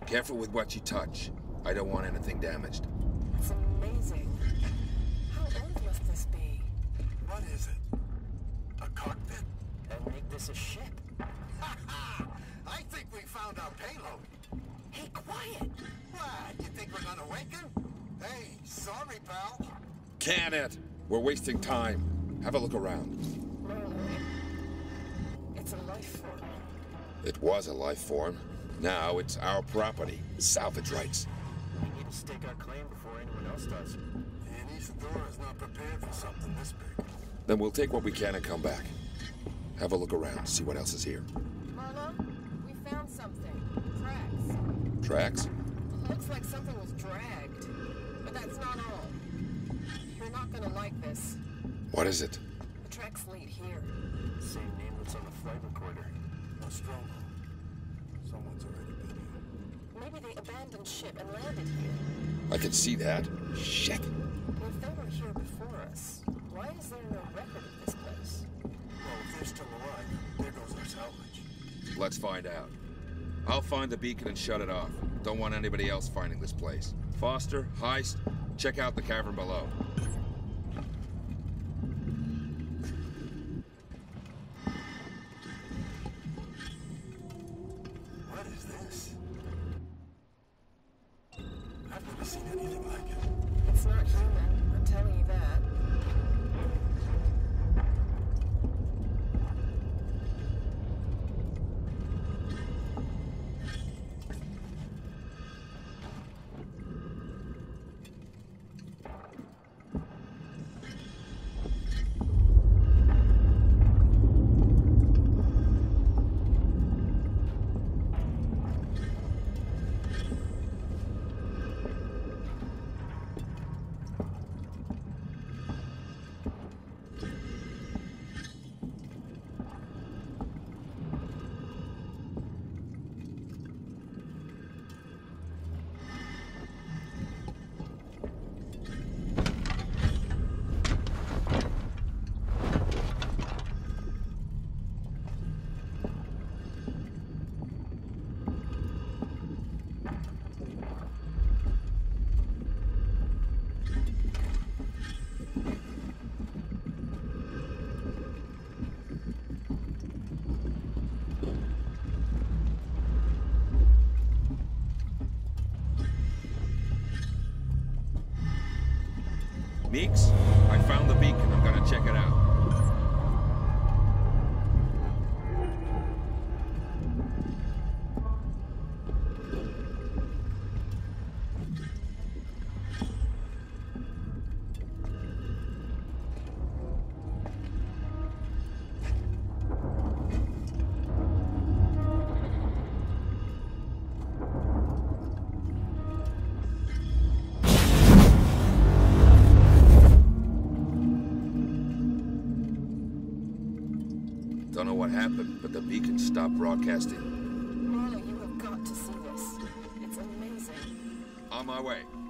Careful with what you touch. I don't want anything damaged. It's amazing. How old must this be? What is it? A cockpit? And make this a ship. Ha ha! I think we found our payload. Hey, quiet! What? You think we're gonna awaken? Hey, sorry, pal. Can it? We're wasting time. Have a look around. Marlowe, it's a life form. It was a life form. Now it's our property. Salvage rights. We need to stake our claim before anyone else does. And Isadora is not prepared for something this big. Then we'll take what we can and come back. Have a look around, see what else is here. Marlowe, we found something. Tracks. Tracks? Looks like something was dragged. But that's not all. You're not gonna like this. What is it? The tracks lead here. Same name that's on the flight recorder. Nostromo. Someone's already been here. Maybe they abandoned ship and landed here. I can see that. Shit. If they were here before us, why is there no record of this place? Well, if they're still alive, there goes our salvage. Let's find out. I'll find the beacon and shut it off. Don't want anybody else finding this place. Foster, Heist, check out the cavern below. What is this? I've never seen anything like it. It's not human, I'm telling you that. Meeks, I found the beacon. I'm gonna check it out. Don't know what happened, but the beacon stopped broadcasting. Marlowe, you have got to see this. It's amazing. On my way.